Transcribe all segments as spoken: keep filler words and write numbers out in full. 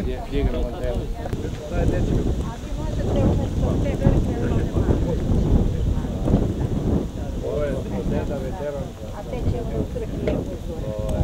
gdje igramo temu. To je dečko. Ovo je deda veteran. A te će u Krki lijepo zove.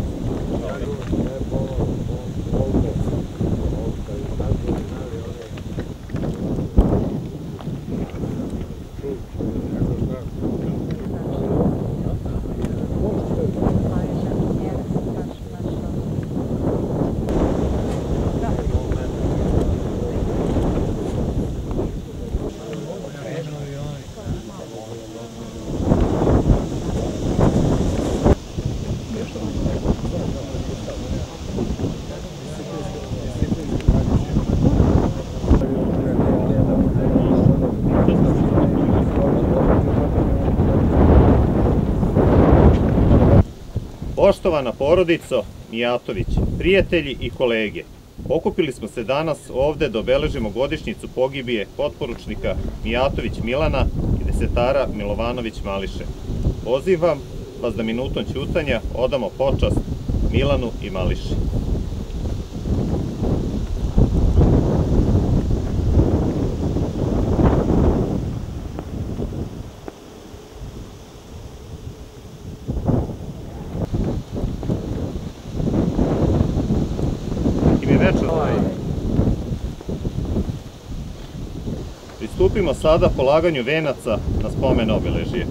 Poštovana porodico Mijatović, prijatelji i kolege, okupili smo se danas ovde da obeležimo godišnjicu pogibije potporučnika Mijatović Milana i desetara Milovanović Mališe. Pozivam vas da minutom ćutanja odamo počast Milanu i Mališi. Pristupimo sada polaganju venaca na spomen obeležje.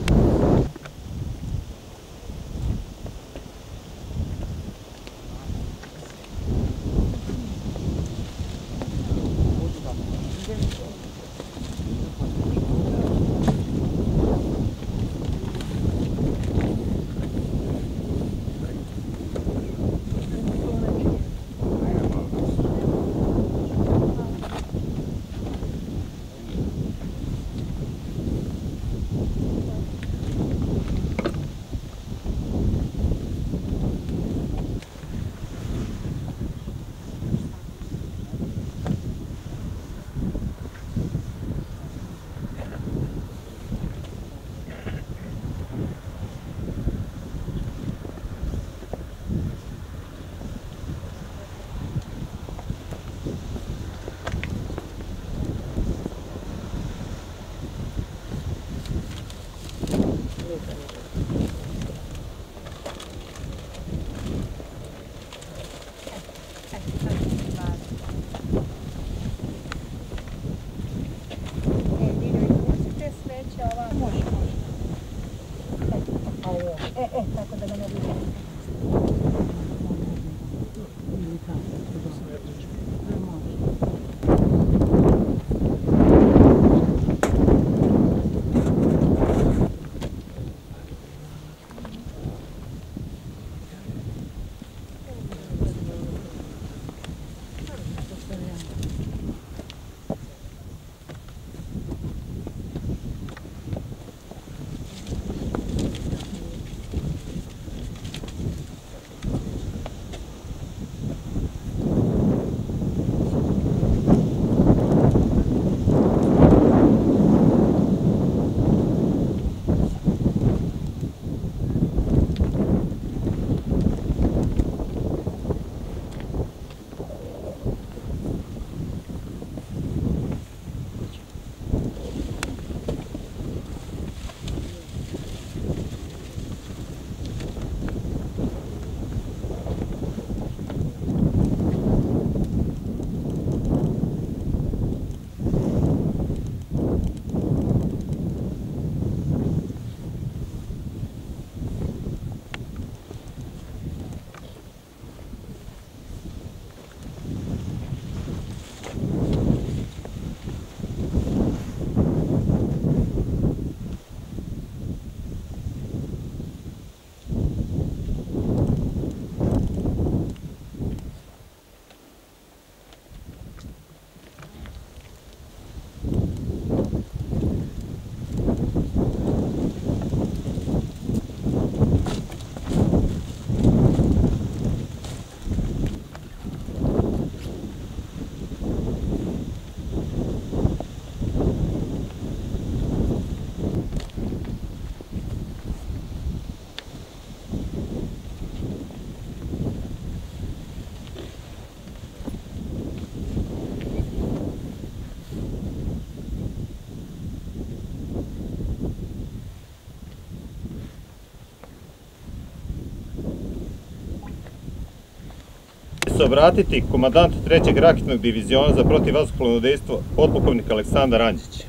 E, e, tako da ga ne vidim. se obratiti komandant trećeg raketnog diviziona za protivvazduhoplovno dejstvo, potpukovnik Aleksandar Anđić.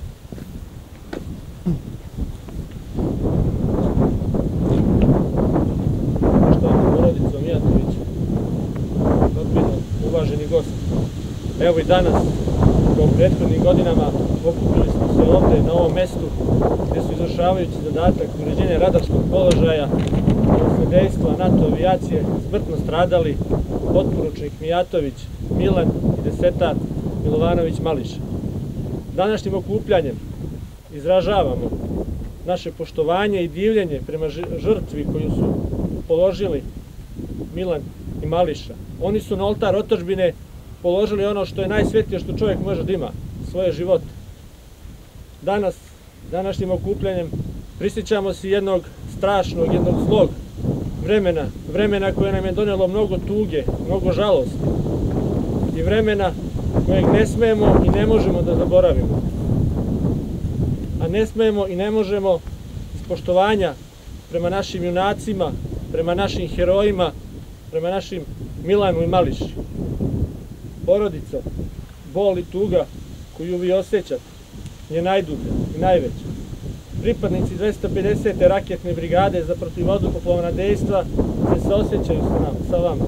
Poštovana porodico Mijatović, rodbino, uvaženi gosti. Evo i danas, kao u prethodnim godinama, okupili smo se ovde na ovom mestu gde su izvršavajući zadatak uređenja radarskog položaja posle dejstva NATO avijacije smrtno stradali potporučnik Mijatović Milan i desetar Milovanović Mališa. Današnjim okupljanjem izražavamo naše poštovanje i divljenje prema žrtvi koju su položili Milan i Mališa. Oni su na oltar otadžbine položili ono što je najsvetije što čovjek može da ima, svoje živote. Danas, današnjim okupljanjem, prisjećamo se jednog strašnog, jednog zlog vremena, vremena koje nam je donijelo mnogo tuge, mnogo žalosti i vremena kojeg ne smemo i ne možemo da zaboravimo. A ne smemo i ne možemo iz poštovanja prema našim junacima, prema našim herojima, prema našim Milanu i Mališi. Porodica, bol i tuga koju vi osjećate je najdublja i najveća. Pripadnici dvesta pedesete raketne brigade za protivvazduhoplovna dejstva se saosjećaju sa, nam, sa vama.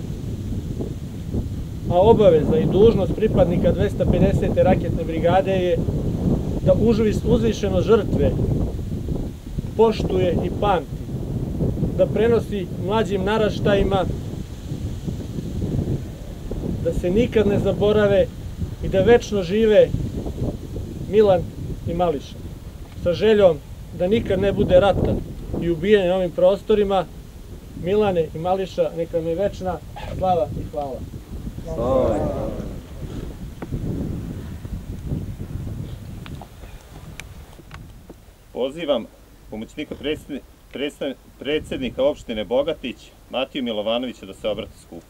A obaveza i dužnost pripadnika dvesta pedesete raketne brigade je da uzvišenost žrtve poštuje i pamti, da prenosi mlađim naraštajima, da se nikad ne zaborave i da večno žive Milan i Mališa. Sa željom da nikad ne bude rata i ubijanja na ovim prostorima, Milane i Mališa, neka mi je večna slava i hvala. Slava. Pozivam pomoćnika predsjednika opštine Bogatić, Matiju Milovanovića, da se obrati skupu.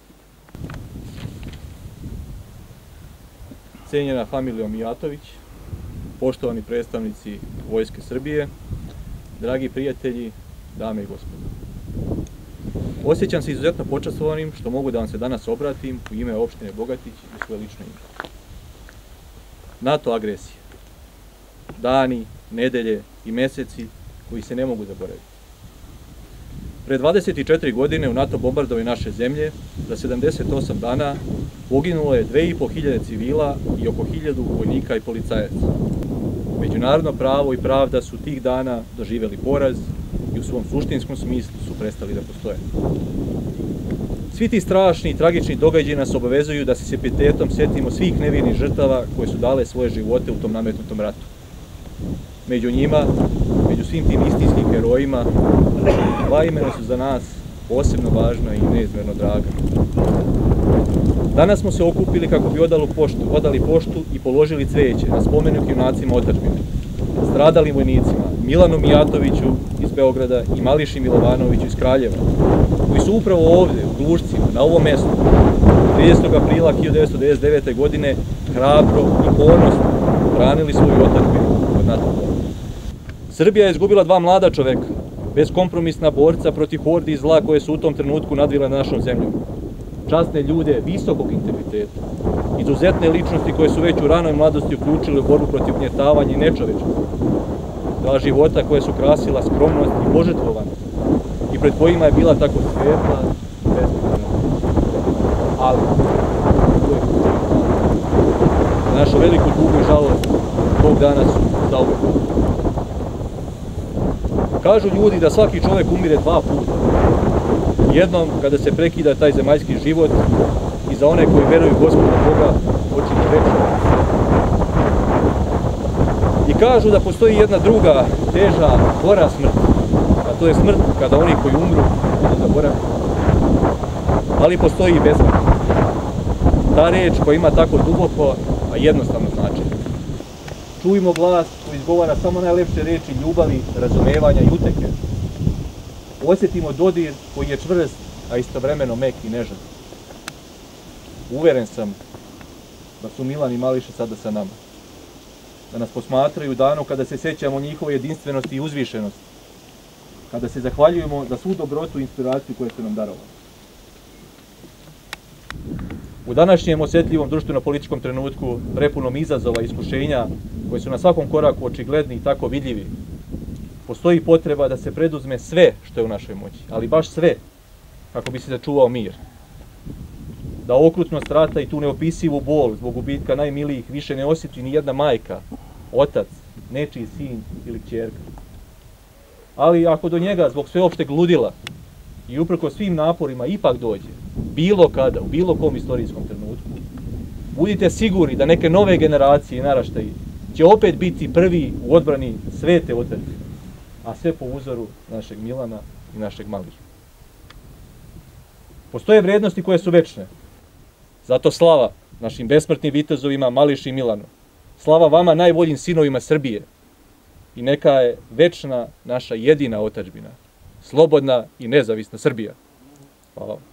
Cijenjena familijo Mijatović, poštovani predstavnici Vojske Srbije, dragi prijatelji, dame i gospodo. Osjećam se izuzetno počastvovanim što mogu da vam se danas obratim u ime opštine Bogatić i svoje lično ime. NATO agresija. Dani, nedelje i meseci koji se ne mogu zaboraviti. Pre dvadeset četiri godine u NATO bombardovanju naše zemlje za sedamdeset osam dana poginulo je dve i po hiljade civila i oko hiljadu vojnika i policajaca. Međunarodno pravo i pravda su tih dana doživjeli poraz i u svom suštinskom smislu su prestali da postoje. Svi ti strašni i tragični događaji nas obavezuju da se s epitetom sjetimo svih nevinih žrtava koje su dale svoje živote u tom nametnutom ratu. Među njima, među svim tim istinskim herojima, dva imena su za nas posebno važna i neizmjerno draga. Danas smo se okupili kako bi odali poštu, odali poštu i položili cveće na spomenik junacima otadžbine, stradalim vojnicima Milanu Mijatoviću iz Beograda i Mališi Milovanoviću iz Kraljeva, koji su upravo ovdje u Glušcima, na ovom mjestu, tridesetog aprila hiljadu devetsto devedeset devete. godine hrabro i ponosno branili svoju otadžbinu od NATO bomba. Srbija je izgubila dva mlada čoveka, beskompromisna borca protiv hordi i zla koje su u tom trenutku nadvile našom zemljom. Časne ljude visokog integriteta, izuzetne ličnosti koje su već u ranoj mladosti uključile u borbu protiv ugnjetavanja i nečovečnosti. Dva života koje su krasila skromnost i požrtvovanost i pred kojima je bila tako svetla i beskrajna. Ali, na našu veliku tugu i žalost, tog dana su zauvek. Kažu ljudi da svaki čovjek umire dva puta. Jednom kada se prekida taj zemaljski život i za one koji veruju Gospoda Boga počinje večna. I kažu da postoji jedna druga, teža, gora smrt, a to je smrt kada oni koji umru budu zaboravljeni. Ali postoji i besmrt. Ta reč koja ima tako duboko, a jednostavno značenje. Čujmo glas koji izgovara samo najlepše reči ljubavi, razumevanja i uteke. Osjetimo dodir koji je čvrst, a istovremeno mek i nežan. Uveren sam da su Milan i Mališa sada sa nama. Da nas posmatraju u danu kada se sjećamo njihove jedinstvenosti i uzvišenosti. Kada se zahvaljujemo za svu dobrotu i inspiraciju koju su nam darovali. U današnjem osjetljivom društveno-političkom trenutku, prepunom izazova i iskušenja, koji su na svakom koraku očigledni i tako vidljivi, postoji potreba da se preduzme sve što je u našoj moći, ali baš sve, kako bi se sačuvao mir. Da okrutnost rata i tu neopisivu bol zbog gubitka najmilijih više ne osjeti ni jedna majka, otac, nečiji sin ili kćerka. Ali ako do njega zbog sveopšteg ludila i uprko svim naporima ipak dođe, bilo kada, u bilo kom istorijskom trenutku, budite sigurni da neke nove generacije i naraštaji će opet biti prvi u odbrani svete otadžbine, a sve po uzoru našeg Milana i našeg Mališa. Postoje vrednosti koje su večne. Zato slava našim besmrtnim vitezovima Mališi i Milanu. Slava vama, najboljim sinovima Srbije. I neka je večna naša jedina otadžbina. Slobodna i nezavisna Srbija. Hvala vam.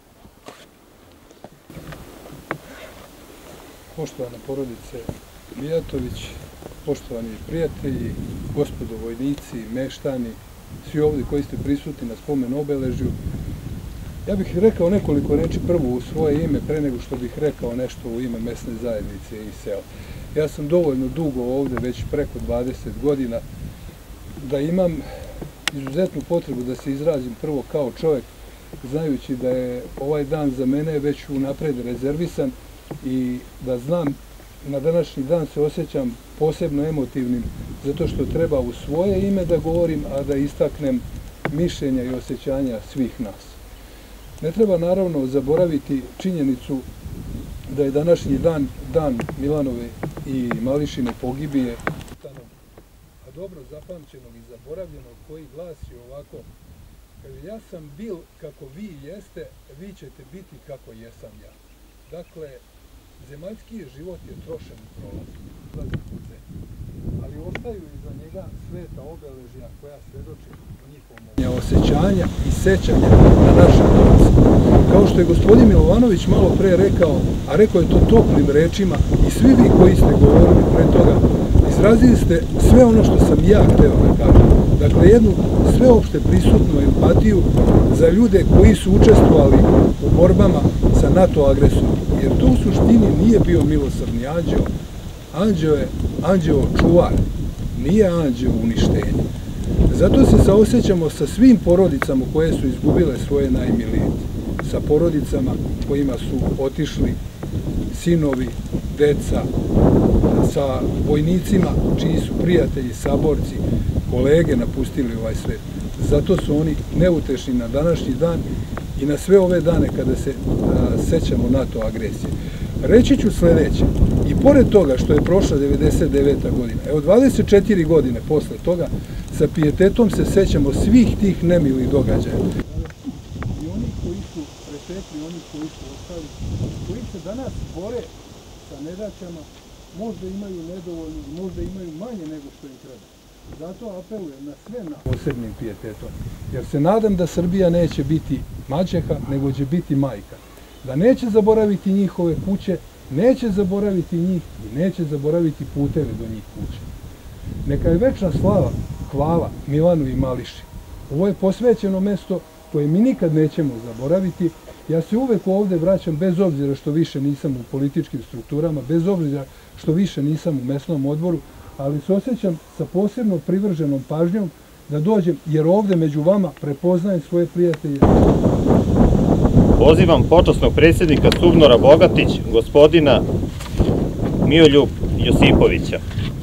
Poštovana porodice Mijatović, poštovani prijatelji, gospodo vojnici, meštani, svi ovdje koji ste prisutni na spomen obeležju, ja bih rekao nekoliko reči prvo u svoje ime, pre nego što bih rekao nešto u ime mesne zajednice i sela. Ja sam dovoljno dugo ovdje, već preko dvadeset godina, da imam izuzetnu potrebu da se izrazim prvo kao čovjek, znajući da je ovaj dan za mene već unapred rezervisan i da znam, na današnji dan se osjećam posebno emotivnim, zato što treba u svoje ime da govorim, a da istaknem mišljenja i osjećanja svih nas. Ne treba naravno zaboraviti činjenicu da je današnji dan, dan Milanove i Mališine pogibije, a dobro zapamćenog i zaboravljenog, koji glasi ovako: kaže, ja sam bil kako vi jeste, vi ćete biti kako jesam ja. Dakle, zemaljski život je trošen i prolazan, ali ostaju iza njega sveta obeležja koja svedoče o njihovom osjećanja i sećanja na naše domaće. Kao što je gospodin Milovanović malo pre rekao, a rekao je to toplim rečima, i svi vi koji ste govorili pre toga, izrazili ste sve ono što sam ja hteo da kažem. Dakle, jednu sveopšte prisutnu empatiju za ljude koji su učestvovali u borbama sa NATO agresorom. Jer to u suštini nije bio milosrdni anđeo. Anđeo je anđeo čuvar, nije anđeo uništenja. Zato se saosjećamo sa svim porodicama koje su izgubile svoje najmilije. Sa porodicama kojima su otišli sinovi, deca, sa vojnicima čiji su prijatelji, saborci, kolege napustili ovaj svet. Zato su oni neutešni na današnji dan i na sve ove dane kada se a, sećamo NATO agresije. Reći ću sledeće, i pored toga što je prošla devedeset deveta godina, evo dvadeset četiri godine posle toga, sa pijetetom se sećamo svih tih nemilih događaja. I oni koji su pretekli, oni koji su ostali, koji se danas bore sa nedaćama, možda imaju nedovoljno, možda imaju manje nego što im treba. Zato apelujem na sve nas posebnim pijetetom, jer se nadam da Srbija neće biti maćeha, nego će biti majka. Da neće zaboraviti njihove kuće, neće zaboraviti njih i neće zaboraviti puteve do njih kuće. Neka je večna slava, hvala Milanu i Mališi. Ovo je posvećeno mesto koje mi nikad nećemo zaboraviti. Ja se uvek ovde vraćam, bez obzira što više nisam u političkim strukturama, bez obzira što više nisam u mesnom odboru, ali se osjećam sa posebno privrženom pažnjom da dođem, jer ovde među vama prepoznajem svoje prijatelje. Pozivam počasnog predsjednika SUBNOR-a Bogatić, gospodina Mioljub Josipovića.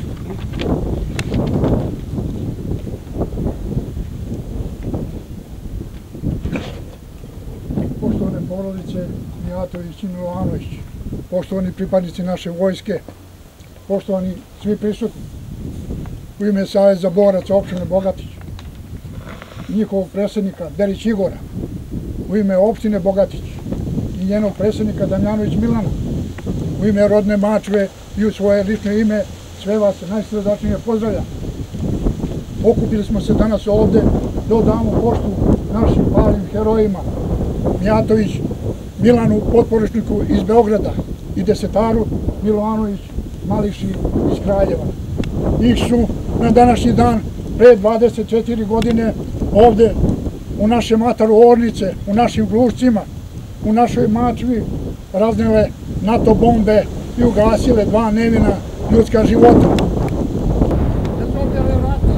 Poštovane porodice Mijatović i Milovanović, poštovani pripadnici naše vojske, poštovani svi prisutni, u ime Saveza boraca opštine Bogatić, njihovog predsjednika Derić Igora, u ime opštine Bogatić i njenog predsjednika Damjanović Milana, u ime rodne Mačve i u svoje lično ime, sve vas najsrdačnije pozdravljam. Okupili smo se danas ovde da odamo poštu našim palim herojima, Mijatović Milanu, potporučniku iz Beograda, i desetaru Milovanović Mališi iz Kraljeva. Njih su na današnji dan pre dvadeset četiri godine ovde u našem ataru Ornice, u našim Glušcima, u našoj Mačvi raznele NATO bombe i ugasile dva nevina ljudska života. Bez objave rata,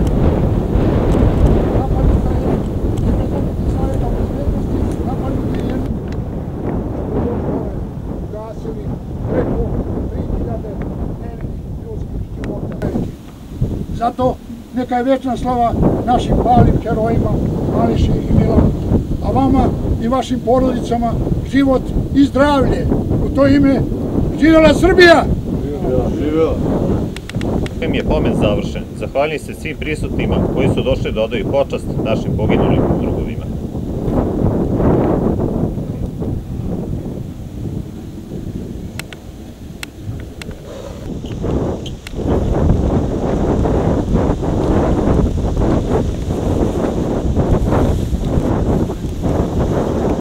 napadnuta je i predstavnici Saveta bezbednosti, napadnuta je jednu. Ugasili preko tri hiljade nevinih ljudskih života. Zato neka je večna slava našim malim herojima, Mališi i Milanu. A vama i vašim porodicama život i zdravlje. U to ime, živjela Srbija! Živjela! Ovim je pomen završen. Zahvaljujem se svim prisutnima koji su došli da odaju počast našim poginulim drugovima.